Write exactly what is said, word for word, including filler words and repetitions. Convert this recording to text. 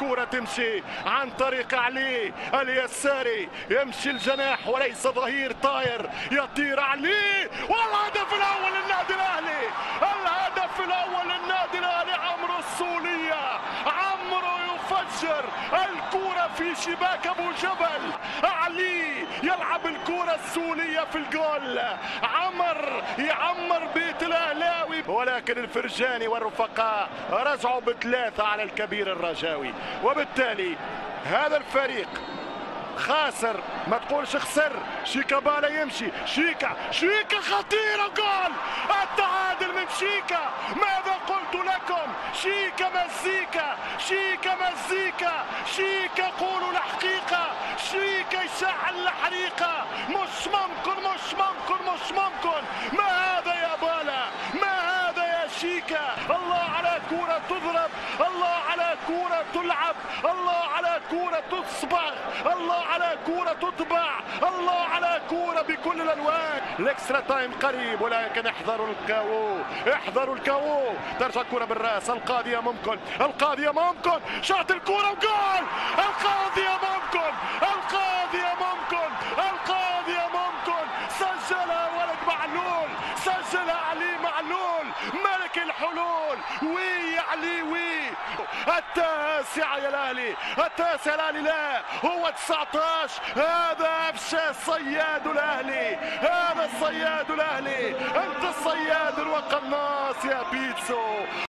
الكرة تمشي عن طريق علي اليساري، يمشي الجناح وليس ظهير طاير، يطير علي والهدف الأول للنادي الأهلي. الهدف الأول للنادي الأهلي عمرو السولية، عمرو يفجر الكرة في شباك أبو جبل. علي يلعب الكرة السولية في الجول، عمر يعمر بيت الأهلاوي، ولكن الفرجاني والرفقاء رجعوا بثلاثة على الكبير الرجاوي. وبالتالي هذا الفريق خاسر، ما تقولش خسر. شيكابالا يمشي، شيكا شيكا خطيرة، جول التعادل من شيكا. ماذا قلت لكم؟ شيكا مزيكا، شيكا مزيكا، شيكا قولوا الحقيقة، شيكا يشعل الحريقة. مش ممكن مش ممكن مش ممكن. ما هذا يا بالا؟ ما هذا يا شيكا؟ الله على كرة تضرب، الله على كرة تلعب، الله على كرة تصبغ، الله على كرة تطبع، الله على كرة بكل الالوان. الاكسترا تايم قريب، ولكن احذروا الكاو، احذروا الكاو. ترجع الكرة بالراس، القاضية ممكن، القاضية ممكن، شاط الكرة وجول. القاضية ممكن، القاضية ممكن، القاضية ممكن. سجلها ولد معلول، سجلها علي معلول، ملك الحلول. وي علي وي. التاسعة يا الاهلي، التاسعة الاهلي، لا هو تسعطاش. هذا افشى صياد الاهلي، هذا الصياد الاهلي. انت الصياد الوقناص يا بيتسو.